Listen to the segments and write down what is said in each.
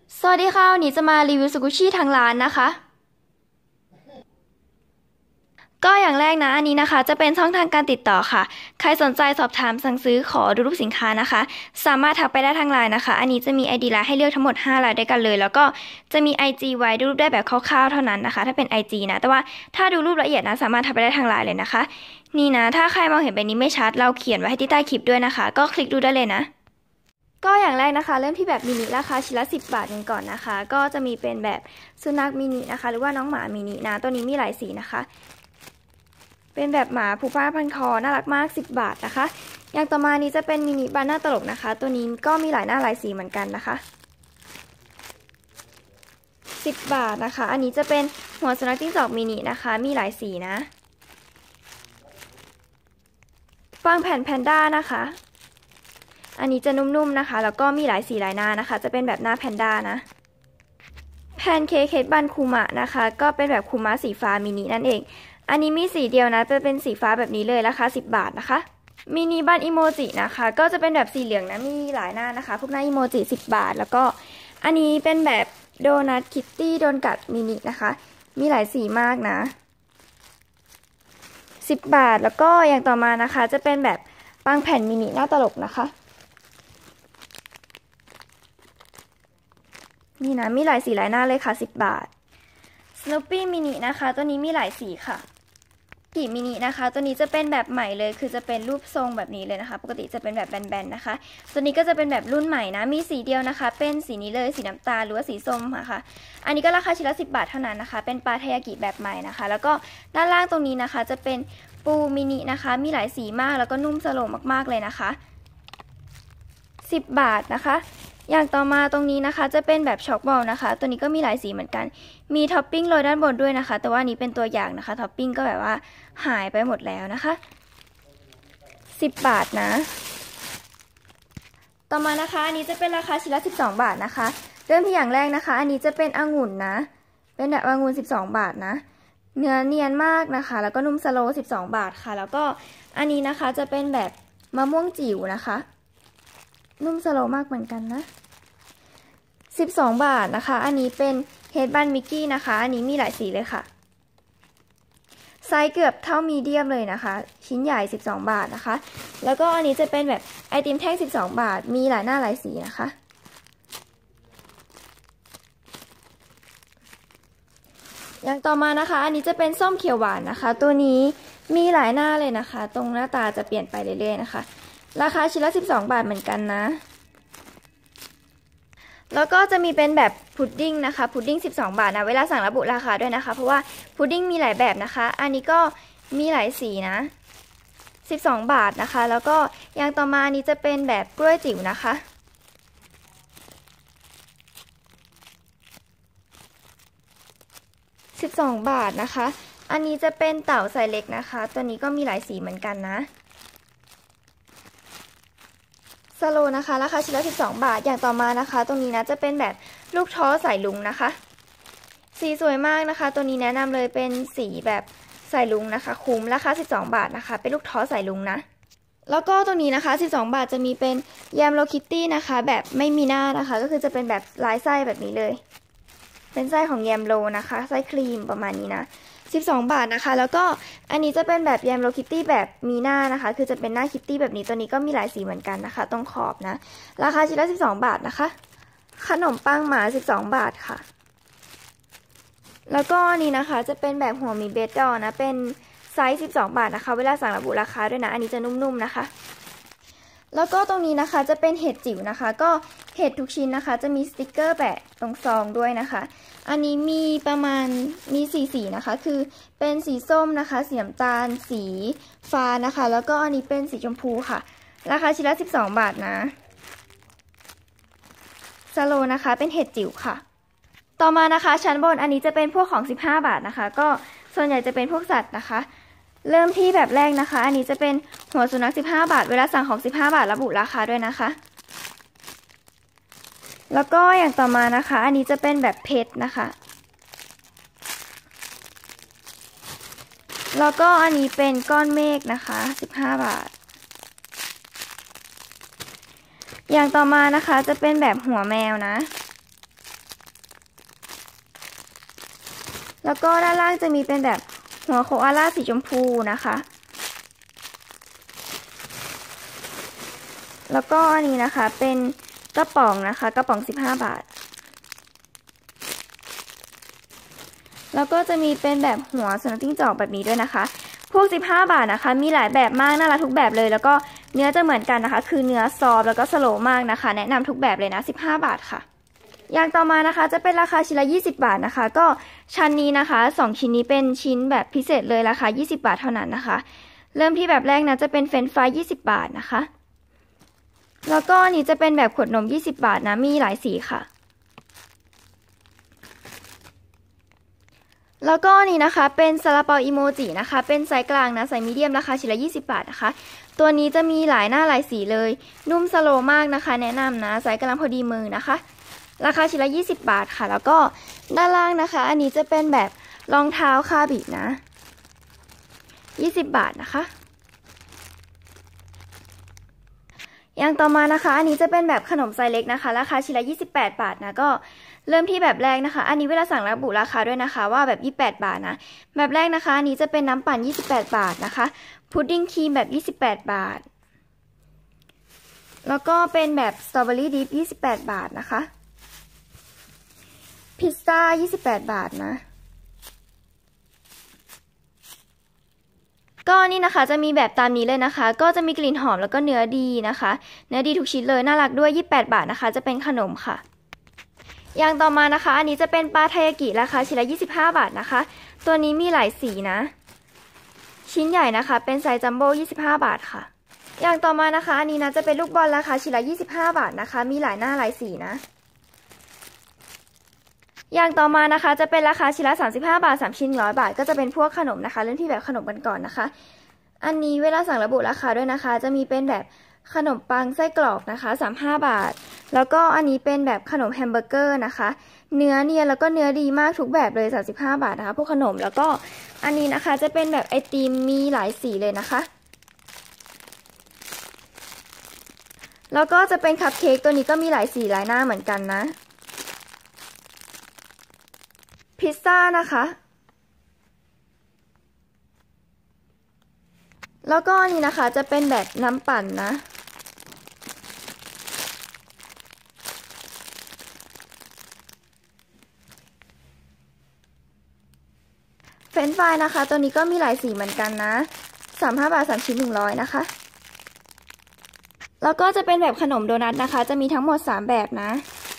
สวัสดีค่ะวันนี้จะมารีวิวสกุชชี่ทางร้านนะคะก็อย่างแรกนะอันนี้นะคะจะเป็นช่องทางการติดต่อค่ะใครสนใจสอบถามสั่งซื้อขอดูรูปสินค้านะคะสามารถทักไปได้ทางไลน์นะคะอันนี้จะมี ID ไลน์ให้เลือกทั้งหมด5รายด้วยกันเลยแล้วก็จะมี IG ไว้ดูรูปได้แบบคร่าวๆเท่านั้นนะคะถ้าเป็น IG นะแต่ว่าถ้าดูรูปละเอียดนะสามารถทักไปได้ทางไลน์เลยนะคะนี่นะถ้าใครมองเห็นแบบนี้ไม่ชัดเราเขียนไว้ให้ที่ใต้คลิปด้วยนะคะก็คลิกดูได้เลยนะก็อย่างแรกนะคะเริ่มที่แบบมินิราคาชิ้นละ10 บาทกันก่อนนะคะก็จะมีเป็นแบบสุนัขมินินะคะหรือว่าน้องหมามินินะตัวนี้มีหลายสีนะคะเป็นแบบหมาผูกผ้าพันคอน่ารักมาก10 บาทนะคะอย่างต่อมานี้จะเป็นมินิบานหน้าตลกนะคะตัวนี้ก็มีหลายหน้าหลายสีเหมือนกันนะคะ10 บาทนะคะอันนี้จะเป็นหัวสุนัขจิ้งจอกมินินะคะมีหลายสีนะฟางแผ่นแพนด้านะคะอันนี้จะนุ่มๆนะคะแล้วก็มีหลายสีหลายหน้านะคะจะเป็นแบบหน้าแพนด้านะแพนเค้กเฮดบันคูมะนะคะก็เป็นแบบคูมะสีฟ้ามินินั่นเองอันนี้มีสีเดียวนะจะเป็นสีฟ้าแบบนี้เลยราคา10 บาทนะคะมินิบันอิโมจินะคะก็จะเป็นแบบสีเหลืองนะมีหลายหน้านะคะพวกหน้าอิโมจิ10 บาทแล้วก็อันนี้เป็นแบบโดนัทคิตตี้โดนกัดมินินะคะมีหลายสีมากนะ10 บาทแล้วก็อย่างต่อมานะคะจะเป็นแบบปังแผ่นมินิหน้าตลกนะคะนี่นะมีหลายสีหลายหน้าเลยค่ะ10 บาท Snoopy มินินะคะตัวนี้มีหลายสีค่ะกีมินินะคะตัวนี้จะเป็นแบบใหม่เลยคือจะเป็นรูปทรงแบบนี้เลยนะคะปกติจะเป็นแบบแบนๆนะคะตัวนี้ก็จะเป็นแบบรุ่นใหม่นะมีสีเดียวนะคะเป็นสีนี้เลยสีน้ำตาลหรือว่าสีส้มค่ะอันนี้ก็ราคาชิ้นละ10 บาทเท่านั้นนะคะเป็นปลาเทยากิแบบใหม่นะคะแล้วก็ด้านล่างตรงนี้นะคะจะเป็นปูมินินะคะมีหลายสีมากแล้วก็นุ่มสโลว์มากๆเลยนะคะ10 บาทนะคะอย่างต่อมาตรงนี้นะคะจะเป็นแบบช็อกบอลนะคะตัวนี้ก็มีหลายสีเหมือนกันมีท็อปปิ้งโรยด้านบนด้วยนะคะแต่ว่านี้เป็นตัวอย่างนะคะท็อปปิ้งก็แบบว่าหายไปหมดแล้วนะคะ10 บาทนะต่อมานะคะอันนี้จะเป็นราคาชิ้นละ12 บาทนะคะเริ่มที่อย่างแรกนะคะอันนี้จะเป็นองุ่นนะเป็นแบบองุ่น12 บาทนะเนื้อเนียนมากนะคะแล้วก็นุ่มสโลว์12 บาทค่ะแล้วก็อันนี้นะคะจะเป็นแบบมะม่วงจิ๋วนะคะนุ่มสโลว์มากเหมือนกันนะ12 บาทนะคะอันนี้เป็นเฮดบันมิกกี้นะคะอันนี้มีหลายสีเลยค่ะไซส์เกือบเท่ามีเดียมเลยนะคะชิ้นใหญ่12 บาทนะคะแล้วก็อันนี้จะเป็นแบบไอติมแท่ง12 บาทมีหลายหน้าหลายสีนะคะอย่างต่อมานะคะอันนี้จะเป็นส้มเขียวหวานนะคะตัวนี้มีหลายหน้าเลยนะคะตรงหน้าตาจะเปลี่ยนไปเรื่อยๆนะคะราคาชิ้นละ12 บาทเหมือนกันนะแล้วก็จะมีเป็นแบบพุดดิ้งนะคะพุดดิ้ง12 บาทนะเวลาสั่งระบุราคาด้วยนะคะเพราะว่าพุดดิ้งมีหลายแบบนะคะอันนี้ก็มีหลายสีนะ12 บาทนะคะแล้วก็อย่างต่อมานี้จะเป็นแบบกล้วยจิ๋วนะคะ12 บาทนะคะอันนี้จะเป็นเต่าไซส์เล็กนะคะตัวนี้ก็มีหลายสีเหมือนกันนะสโลนะคะราคาชิ้นละ12 บาทอย่างต่อมานะคะตรงนี้นะจะเป็นแบบลูกท้อสายลุงนะคะสีสวยมากนะคะตัวนี้แนะนำเลยเป็นสีแบบสายลุงนะคะคุ้มราคา12 บาทนะคะเป็นลูกท้อสายลุงนะแล้วก็ตรงนี้นะคะ12 บาทจะมีเป็นแยมโลคิตตี้นะคะแบบไม่มีหน้านะคะก็คือจะเป็นแบบลายไส้แบบนี้เลยเป็นไส้ของแยมโลนะคะไส้ครีมประมาณนี้นะ12 บาทนะคะแล้วก็อันนี้จะเป็นแบบแยมโลคิตตี้แบบมีหน้านะคะคือจะเป็นหน้าคิตตี้แบบนี้ตัวนี้ก็มีหลายสีเหมือนกันนะคะตรงขอบนะราคาชิ้นละ12 บาทนะคะขนมปังหมา12 บาทค่ะแล้วก็นี่นะคะจะเป็นแบบหัวหมีเบสดอนะเป็นไซส์12 บาทนะคะเวลาสั่งระบุราคาด้วยนะอันนี้จะนุ่มๆนะคะแล้วก็ตรงนี้นะคะจะเป็นเห็ดจิ๋วนะคะก็เห็ดทุกชิ้นนะคะจะมีสติกเกอร์แปะตรงซองด้วยนะคะอันนี้มีประมาณมีสีนะคะคือเป็นสีส้มนะคะสีน้ำตาลสีฟ้านะคะแล้วก็อันนี้เป็นสีชมพูค่ะราคาชิ้นละ12 บาทนะสโลนะคะเป็นเห็ดจิ๋วค่ะต่อมานะคะชั้นบนอันนี้จะเป็นพวกของ15 บาทนะคะก็ส่วนใหญ่จะเป็นพวกสัตว์นะคะเริ่มที่แบบแรกนะคะอันนี้จะเป็นหัวสุนัข15 บาทเวลาสั่งของ15 บาทระบุราคาด้วยนะคะแล้วก็อย่างต่อมานะคะอันนี้จะเป็นแบบเพชรนะคะแล้วก็อันนี้เป็นก้อนเมฆนะคะ15 บาทอย่างต่อมานะคะจะเป็นแบบหัวแมวนะแล้วก็ด้านล่างจะมีเป็นแบบหัวโคอาล่าสีชมพูนะคะแล้วก็อันนี้นะคะเป็นกระป๋องนะคะกระป๋อง15 บาทแล้วก็จะมีเป็นแบบหัวสุนัขจิ้งจอกแบบนี้ด้วยนะคะพวก15 บาทนะคะมีหลายแบบมากน่ารักทุกแบบเลยแล้วก็เนื้อจะเหมือนกันนะคะคือเนื้อซอฟแล้วก็สโลว์มากนะคะแนะนำทุกแบบเลยนะ15 บาทค่ะอย่างต่อมานะคะจะเป็นราคาชิ้นละ20 บาทนะคะก็ชั้นนี้นะคะ2ชิ้นนี้เป็นชิ้นแบบพิเศษเลยราคา20 บาทเท่านั้นนะคะเริ่มที่แบบแรกนะจะเป็นเฟรนช์ฟราย20 บาทนะคะแล้วก็นี่จะเป็นแบบขวดนม20 บาทนะมีหลายสีค่ะแล้วก็นี่นะคะเป็นซาลาเปาอีโมจินะคะเป็นไซส์กลางนะไซส์มีเดียมราคาชิ้นละ20 บาทนะคะตัวนี้จะมีหลายหน้าหลายสีเลยนุ่มสโลว์มากนะคะแนะนำนะไซส์กำลังพอดีมือนะคะราคาชิ้นละ20 บาทค่ะแล้วก็ด้านล่างนะคะอันนี้จะเป็นแบบรองเท้าคาบินะ20 บาทนะคะอย่างต่อมานะคะอันนี้จะเป็นแบบขนมไซส์เล็กนะคะราคาชิ้นละ28 บาทนะก็เริ่มที่แบบแรกนะคะอันนี้เวลาสั่งระบุราคาด้วยนะคะว่าแบบ28 บาทนะแบบแรกนะคะอันนี้จะเป็นน้ำปั่น28 บาทนะคะพุดดิ้งครีมแบบ28 บาทแล้วก็เป็นแบบสตรอเบอรี่ดิป28 บาทนะคะพิซซ่า28 บาทนะก็นี่นะคะจะมีแบบตามนี้เลยนะคะก็จะมีกลิ่นหอมแล้วก็เนื้อดีนะคะเนื้อดีทุกชิ้นเลยน่ารักด้วย28 บาทนะคะจะเป็นขนมค่ะอย่างต่อมานะคะอันนี้จะเป็นปลาไทยากิราคาชิ้นละ25 บาทนะคะตัวนี้มีหลายสีนะชิ้นใหญ่นะคะเป็นไซส์จัมโบ้25 บาทค่ะอย่างต่อมานะคะอันนี้นะจะเป็นลูกบอลราคาชิ้นละ25 บาทนะคะมีหลายหน้าหลายสีนะอย่างต่อมานะคะจะเป็นราคาชิ้นละ35 บาท3 ชิ้น100 บาทก็จะเป็นพวกขนมนะคะเริ่มที่แบบขนมกันก่อนนะคะอันนี้เวลาสั่งระบุราคาด้วยนะคะจะมีเป็นแบบขนมปังไส้กรอกนะคะ35 บาทแล้วก็อันนี้เป็นแบบขนมแฮมเบอร์เกอร์นะคะเนื้อเนียนแล้วก็เนื้อดีมากทุกแบบเลย35 บาทนะคะพวกขนมแล้วก็อันนี้นะคะจะเป็นแบบไอติมมีหลายสีเลยนะคะแล้วก็จะเป็นคัพเค้กตัวนี้ก็มีหลายสีหลายหน้าเหมือนกันนะพิซซ่านะคะแล้วก็นี่นะคะจะเป็นแบบน้ำปั่นนะเฟรนช์ฟรายนะคะตัวนี้ก็มีหลายสีเหมือนกันนะ35 บาท3 ชิ้น100นะคะแล้วก็จะเป็นแบบขนมโดนัทนะคะจะมีทั้งหมด3 แบบนะ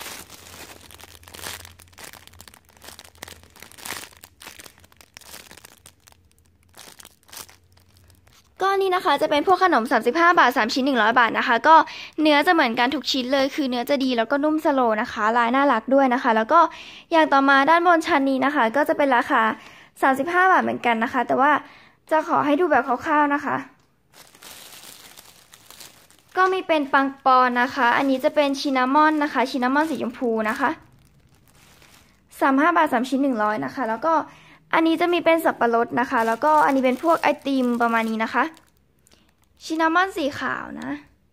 ก็นี่นะคะจะเป็นพวกขนม35 บาท3 ชิ้น100 บาทนะคะก็เนื้อจะเหมือนกันทุกชิ้นเลยคือเนื้อจะดีแล้วก็นุ่มสโลว์นะคะลายน่ารักด้วยนะคะแล้วก็อย่างต่อมาด้านบนชั้นนี้นะคะก็จะเป็นราคา35 บาทเหมือนกันนะคะแต่ว่าจะขอให้ดูแบบคร่าวๆนะคะก็มีเป็นปังปอนนะคะอันนี้จะเป็นชินนามอนนะคะชินนามอนสีชมพูนะคะ35 บาท3 ชิ้น100นะคะแล้วก็อันนี้จะมีเป็นสับปะรดนะคะแล้วก็อันนี้เป็นพวกไอติมประมาณนี้นะคะชินนามอนสีขาวนะ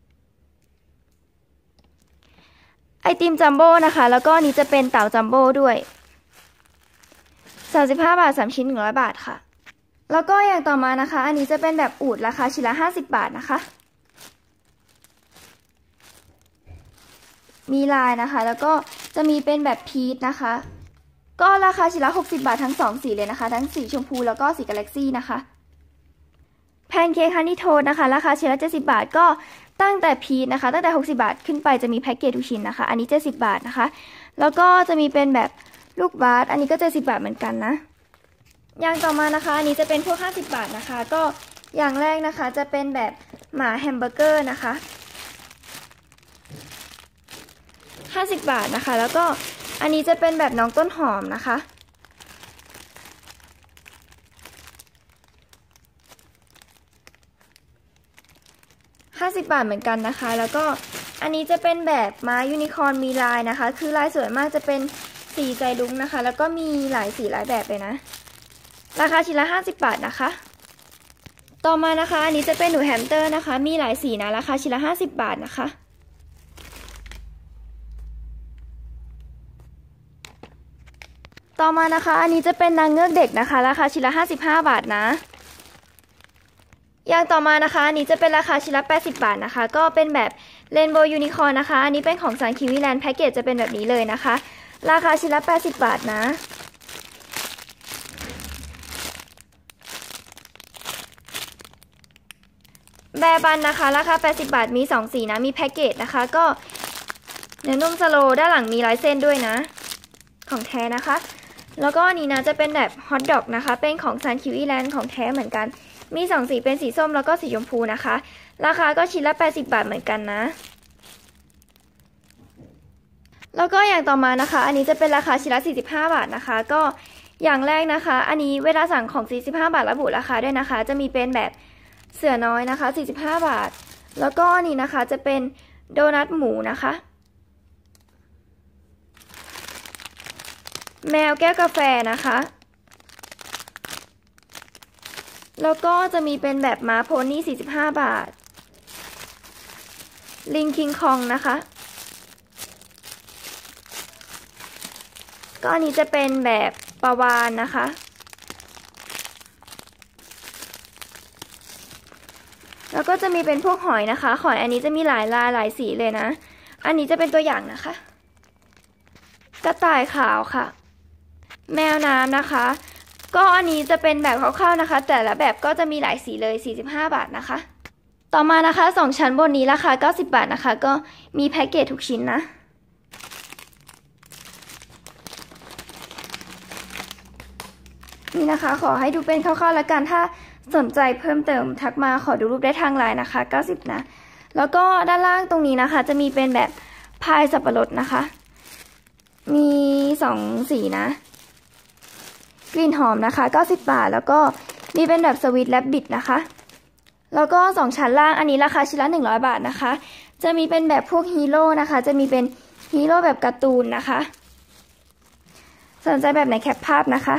ไอติมจัมโบ้นะคะแล้วก็อันนี้จะเป็นเต่าจัมโบ้ด้วย35 บาท3 ชิ้น100 บาทค่ะแล้วก็อย่างต่อมานะคะอันนี้จะเป็นแบบอูฐราคาชิ้นละ50 บาทนะคะมีลายนะคะแล้วก็จะมีเป็นแบบพีชนะคะก็ราคาชิ้นละ60 บาททั้ง2 สีเลยนะคะทั้งสีชมพูแล้วก็สีกาแล็กซี่นะคะแพนเค้กฮันนี่โทสต์นะคะราคาชิ้นละ70 บาทก็ตั้งแต่พีชนะคะตั้งแต่60 บาทขึ้นไปจะมีแพ็กเกจทุกชิ้นนะคะอันนี้70 บาทนะคะแล้วก็จะมีเป็นแบบลูกบาสอันนี้ก็70 บาทเหมือนกันนะอย่างต่อมานะคะอันนี้จะเป็นพวก50 บาทนะคะก็อย่างแรกนะคะจะเป็นแบบหมาแฮมเบอร์เกอร์นะคะ50 บาทนะคะแล้วก็อันนี้จะเป็นแบบน้องต้นหอมนะคะ50 บาทเหมือนกันนะคะแล้วก็อันนี้จะเป็นแบบม้ายูนิคอร์นมีลายนะคะคือลายสวยมากจะเป็นสีใจลุ้งนะคะแล้วก็มีหลายสีหลายแบบเลยนะราคาชิ้นละ50 บาทนะคะต่อมานะคะอันนี้จะเป็นหนูแฮมสเตอร์นะคะมีหลายสีนะราคาชิ้นละ50 บาทนะคะต่อมานะคะอันนี้จะเป็นนางเงือกเด็กนะคะราคาชิ้นละ55 บาทนะอย่างต่อมานะคะอันนี้จะเป็นราคาชิ้นละ80 บาทนะคะก็เป็นแบบเรนโบว์ยูนิคอร์นนะคะอันนี้เป็นของซันคิวิแลนด์แพ็กเกจจะเป็นแบบนี้เลยนะคะราคาชิ้นละ80 บาทนะแบร์บันนะคะราคา80 บาทมี2สีนะมีแพ็กเกจนะคะก็เนื้อนุ่มสโลด้านหลังมีลายเส้นด้วยนะของแท้นะคะแล้วก็อันนี้นะจะเป็นแบบฮอทดอกนะคะเป็นของซันคิวิแลนด์ของแท้เหมือนกันมี2สีเป็นสีส้มแล้วก็สีชมพูนะคะราคาก็ชิ้นละ80 บาทเหมือนกันนะแล้วก็อย่างต่อมานะคะอันนี้จะเป็นราคาชิ้นละ45 บาทนะคะก็อย่างแรกนะคะอันนี้เวลาสั่งของ45 บาทระบุราคาด้วยนะคะจะมีเป็นแบบเสือน้อยนะคะ45 บาทแล้วก็นี่นะคะจะเป็นโดนัทหมูนะคะแมวแก้วกาแฟนะคะแล้วก็จะมีเป็นแบบม้าโพนี่45 บาทลิงคิงคองนะคะก็อันนี้จะเป็นแบบปลาวาฬนะคะแล้วก็จะมีเป็นพวกหอยนะคะหอยอันนี้จะมีหลายลายหลายสีเลยนะอันนี้จะเป็นตัวอย่างนะคะกระต่ายขาวค่ะแมวน้ำนะคะก็อันนี้จะเป็นแบบคร่าวๆนะคะแต่ละแบบก็จะมีหลายสีเลย45 บาทนะคะต่อมานะคะ2ชั้นบนนี้ราคา90 บาทนะคะก็มีแพ็กเกจทุกชิ้นนะนี่นะคะขอให้ดูเป็นคร่าวๆแล้วกันถ้าสนใจเพิ่มเติมทักมาขอดูรูปได้ทางไลน์นะคะ90นะแล้วก็ด้านล่างตรงนี้นะคะจะมีเป็นแบบพายสับปะรดนะคะมี2สีนะกลิ่นหอมนะคะ90 บาทแล้วก็มีเป็นแบบสวีทแรบบิทนะคะแล้วก็2ชั้นล่างอันนี้ราคาชิ้นละ100 บาทนะคะจะมีเป็นแบบพวกฮีโร่นะคะจะมีเป็นฮีโร่แบบการ์ตูนนะคะสนใจแบบไหนแคปภาพนะคะ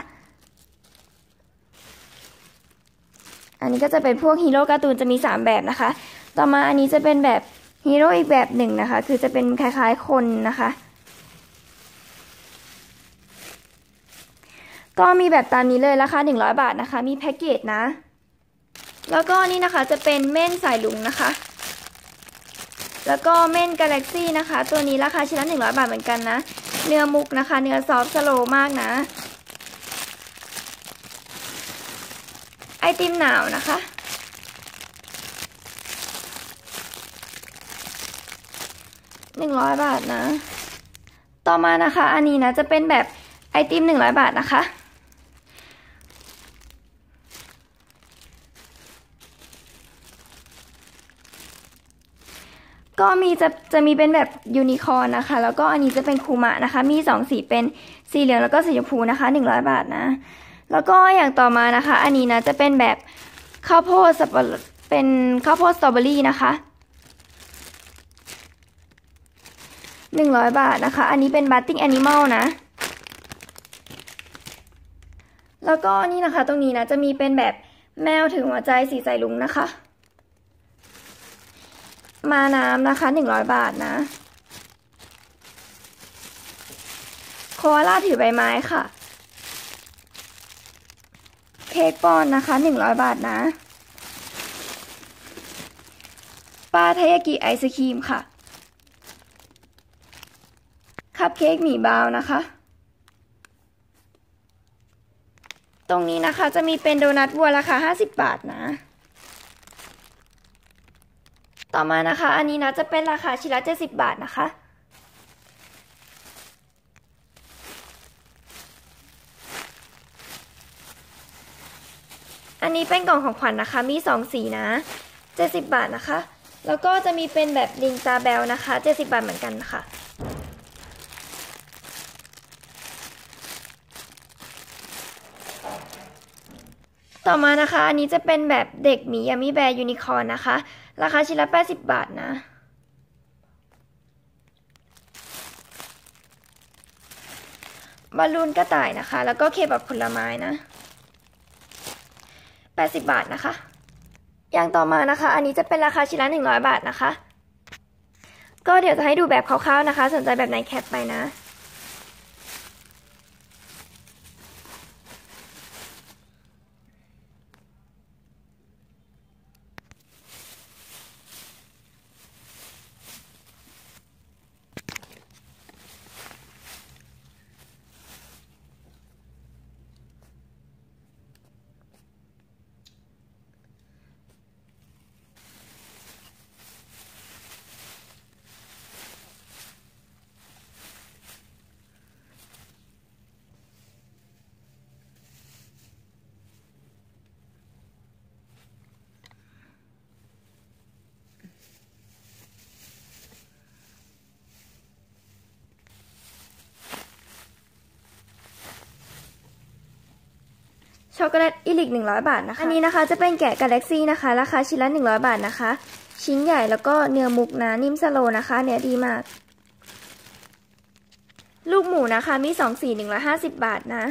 อันนี้ก็จะเป็นพวกฮีโร่การ์ตูนจะมี3แบบนะคะต่อมาอันนี้จะเป็นแบบฮีโร่อีกแบบหนึ่งนะคะคือจะเป็นคล้ายๆคนนะคะก็มีแบบตามนี้เลยราคา100 บาทนะคะมีแพ็กเกจนะแล้วก็นี่นะคะจะเป็นเม่นสายลุงนะคะแล้วก็เม่นกาแล็กซี่นะคะตัวนี้ราคาชิ้นละ100 บาทเหมือนกันนะเนื้อมุกนะคะเนื้อซอฟต์สโลว์มากนะไอติมหนาวนะคะ100 บาทนะต่อมานะคะอันนี้นะจะเป็นแบบไอติม100 บาทนะคะก็มีจะมีเป็นแบบยูนิคอร์นนะคะแล้วก็อันนี้จะเป็นคูมะนะคะมี2สีเป็นสีเหลืองแล้วก็สีชมพูนะคะ100 บาทนะแล้วก็อย่างต่อมานะคะอันนี้นะจะเป็นแบบข้าวโพดสับปะรดเป็นข้าวโพดสตรอเบอรี่นะคะ100 บาทนะคะอันนี้เป็นบัตติ้งแอนิมอลนะแล้วก็นี่นะคะตรงนี้นะจะมีเป็นแบบแมวถือหัวใจสีสายลุงนะคะมาน้ำนะคะ100 บาทนะโคอาล่าถือใบไม้ค่ะเค้กปอนนะคะ100 บาทนะปลาเทยากิไอศครีมค่ะคัพเค้กหมี่บราวน์นะคะตรงนี้นะคะจะมีเป็นโดนัทวัวราคา50 บาทนะต่อมานะคะอันนี้นะจะเป็นราคาชิ้นละ70 บาทนะคะอันนี้เป็นกล่องของขวัญ นะคะมี2สีนะ70 บาทนะคะแล้วก็จะมีเป็นแบบลิงตาแบลนะคะ70 บาทเหมือนกันค่ะต่อมานะคะอันนี้จะเป็นแบบเด็กหมียามิแบร์ยูนิคอร์นนะคะราคาชิ้นละ80 บาทนะบอลลูนกระต่ายนะคะแล้วก็เคบับผลไม้นะ80 บาทนะคะอย่างต่อมานะคะอันนี้จะเป็นราคาชิ้นละ100 บาทนะคะก็เดี๋ยวจะให้ดูแบบคร่าวๆนะคะสนใจแบบไหนแคปไปนะช็อกโกแลตอิลิก100 บาทนะคะอันนี้นะคะจะเป็นแกะกาแล็กซี่นะคะราคาชิ้นละ100 บาทนะคะชิ้นใหญ่แล้วก็เนื้อมุกนะนิ่มสโลนะคะเนื้อดีมากลูกหมูนะคะมี2สี150 บาทนะ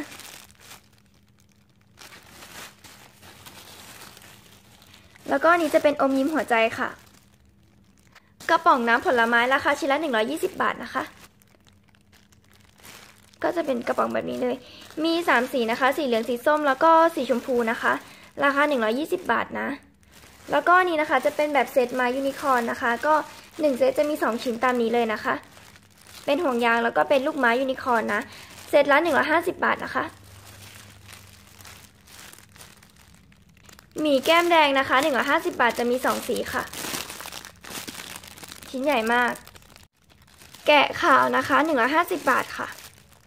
แล้วก็นี้จะเป็นอมยิ้มหัวใจค่ะกระป๋องน้ำผลไม้ราคาชิ้นละ120 บาทนะคะก็จะเป็นกระป๋องแบบนี้เลยมี3สีนะคะสีเหลืองสีส้มแล้วก็สีชมพูนะคะราคา120 บาทนะแล้วก็นี้นะคะจะเป็นแบบเซตมายูนิคอร์นนะคะก็1เซตจะมี2ชิ้นตามนี้เลยนะคะเป็นห่วงยางแล้วก็เป็นลูกไม้ยูนิคอร์นนะเซตละ150 บาทนะคะหมี่แก้มแดงนะคะ150 บาทจะมี2สีค่ะชิ้นใหญ่มากแกะขาวนะคะ150 บาทค่ะ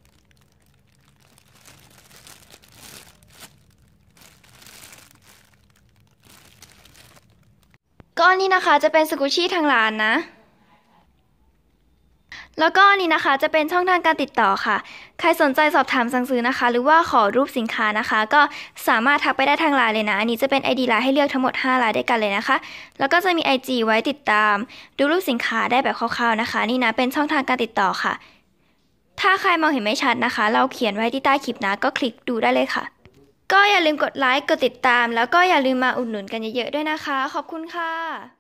ก็นี่นะคะจะเป็นสกูชี่ทางร้านนะแล้วก็นี่นะคะจะเป็นช่องทางการติดต่อค่ะใครสนใจสอบถามสั่งซื้อนะคะหรือว่าขอรูปสินค้านะคะก็สามารถทักไปได้ทางไลน์เลยนะอันนี้จะเป็น ID ไลน์ให้เลือกทั้งหมด5 ไลน์ด้วยกันเลยนะคะแล้วก็จะมี IG ไว้ติดตามดูรูปสินค้าได้แบบคร่าวๆนะคะนี่นะเป็นช่องทางการติดต่อค่ะถ้าใครมองเห็นไม่ชัดนะคะเราเขียนไว้ที่ใต้คลิปนะก็คลิกดูได้เลยค่ะก็อย่าลืมกดไลค์กดติดตามแล้วก็อย่าลืมมาอุดหนุนกันเยอะๆด้วยนะคะขอบคุณค่ะ